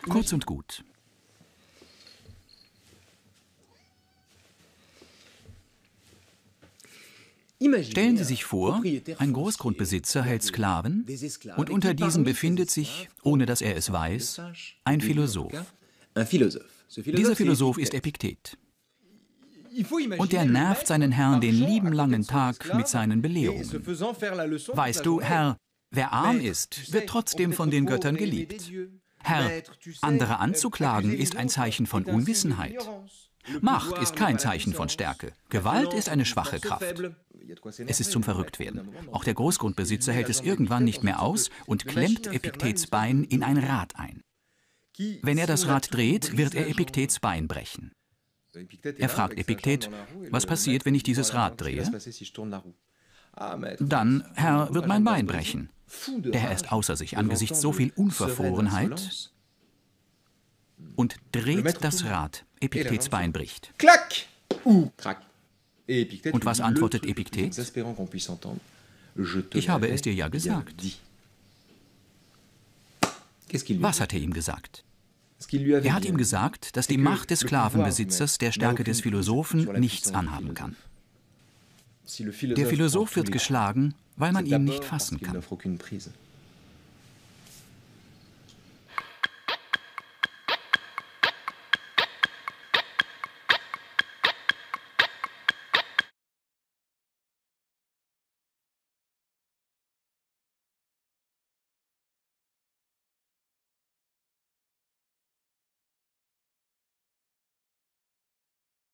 Kurz und gut. Stellen Sie sich vor, ein Großgrundbesitzer hält Sklaven und unter diesen befindet sich, ohne dass er es weiß, ein Philosoph. Dieser Philosoph ist Epiktet. Und er nervt seinen Herrn den lieben langen Tag mit seinen Belehrungen. Weißt du, Herr, wer arm ist, wird trotzdem von den Göttern geliebt. Herr, andere anzuklagen ist ein Zeichen von Unwissenheit. Macht ist kein Zeichen von Stärke. Gewalt ist eine schwache Kraft. Es ist zum Verrücktwerden. Auch der Großgrundbesitzer hält es irgendwann nicht mehr aus und klemmt Epiktets Bein in ein Rad ein. Wenn er das Rad dreht, wird er Epiktets Bein brechen. Er fragt Epiktet, was passiert, wenn ich dieses Rad drehe? Dann, Herr, wird mein Bein brechen. Der Herr ist außer sich angesichts so viel Unverfrorenheit und dreht das Rad. Epiktets Bein bricht. Klack! Und was antwortet Epiktet? Ich habe es dir ja gesagt. Was hat er ihm gesagt? Er hat ihm gesagt, dass die Macht des Sklavenbesitzers der Stärke des Philosophen nichts anhaben kann. Der Philosoph wird geschlagen, weil man ihn nicht fassen kann.